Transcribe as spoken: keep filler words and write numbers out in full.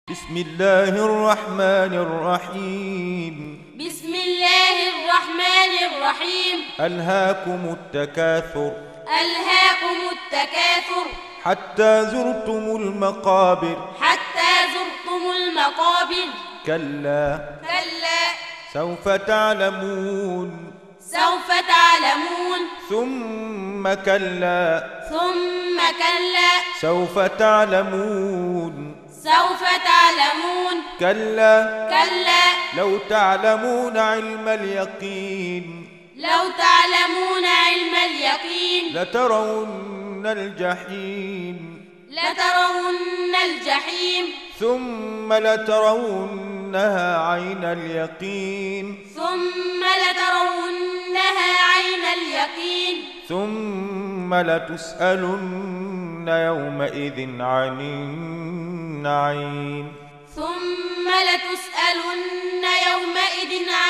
بسم الله الرحمن الرحيم بسم الله الرحمن الرحيم ألهاكم التكاثر ألهاكم التكاثر حتى زرتم المقابر حتى زرتم المقابر كلا كلا سوف تعلمون سوف تعلمون ثم كلا ثم كلا سوف تعلمون سوف تعلمون كلا كلا لو تعلمون علم اليقين لو تعلمون علم اليقين لترون الجحيم لترون الجحيم ثم لترونها عين اليقين ثم لترونها عين اليقين ثم لتسألن يومئذ عن النعيم ثم لتسألن يومئذ عن